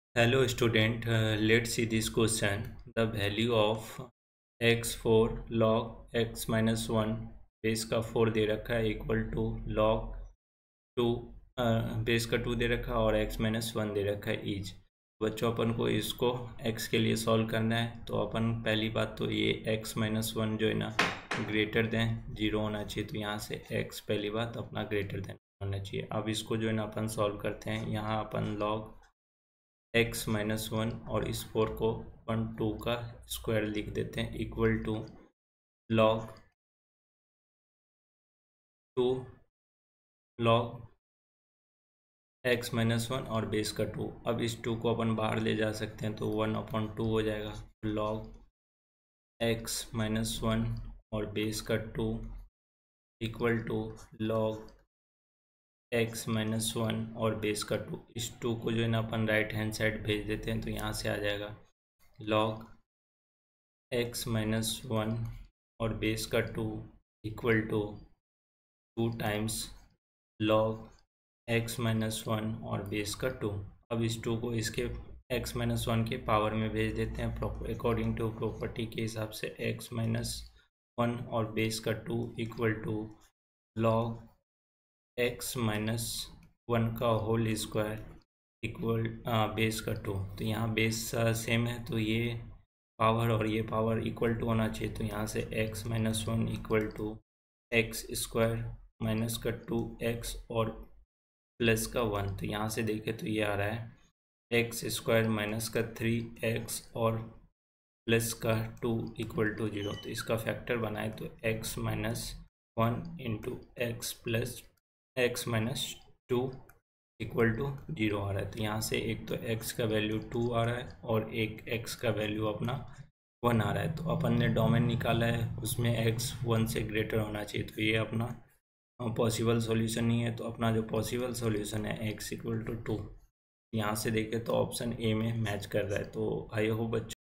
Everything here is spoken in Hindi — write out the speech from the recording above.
Hello student, let's see this question. The value of x4 log x minus 1 base का 4 दे रखा है इक्वल टू log 2 बेस का 2 दे रखा है और x माइनस 1 दे रखा है ईच। बच्चों अपन को इसको x के लिए सॉल्व करना है, तो अपन पहली बात तो ये x माइनस 1 जो है ना ग्रेटर देन 0 होना चाहिए। तो यहाँ से x पहली बात अपना ग्रेटर देन होना चाहिए। अब इसको जो है ना अपन सॉल्व करते हैं। यहाँ अपन log x माइनस 1 और इस 4 को 2 का स्क्वायर लिख देते हैं equal to log 2 log x minus 1 और बेस का 2। अब इस 2 को अपन बाहर ले जा सकते हैं तो 1/2 हो जाएगा। log x माइनस 1 और बेस का 2 equal to log x minus 1 और बेस का 2। इस 2 को जो है ना अपन राइट हैंड साइड भेज देते हैं तो यहाँ से आ जाएगा log x माइनस 1 और बेस का 2 equal to 2 times log x minus 1 और बेस का 2। अब इस 2 को इसके x माइनस 1 के पावर में भेज देते हैं अकॉर्डिंग टू प्रॉपर्टी के हिसाब से। x माइनस 1 और बेस का 2 equal to log x minus 1 का होल स्क्वायर इक्वल बेस का 2। तो यहाँ बेस सेम है तो ये पावर और ये पावर इक्वल टू होना चाहिए। तो यहाँ से x minus 1 equal to x square minus का 2x और प्लस का 1। तो यहाँ से देखें तो ये आ रहा है एक्स स्क्वायर माइनस का 3x और प्लस का 2 इक्वल टू 0। तो इसका फैक्टर बनाए तो x minus 1 into x plus x minus 2 equal to 0 आ रहा है। तो यहाँ से एक तो x का वैल्यू 2 आ रहा है और एक x का वैल्यू अपना 1 आ रहा है। तो अपन ने डोमेन निकाला है, उसमें x 1 से ग्रेटर होना चाहिए। तो ये अपना पॉसिबल सॉल्यूशन नहीं है। तो अपना जो पॉसिबल सॉल्यूशन है x इक्वल टू 2, यहाँ से देखें तो ऑप्शन ए में मैच कर रहा है। तो आई होप बच्चों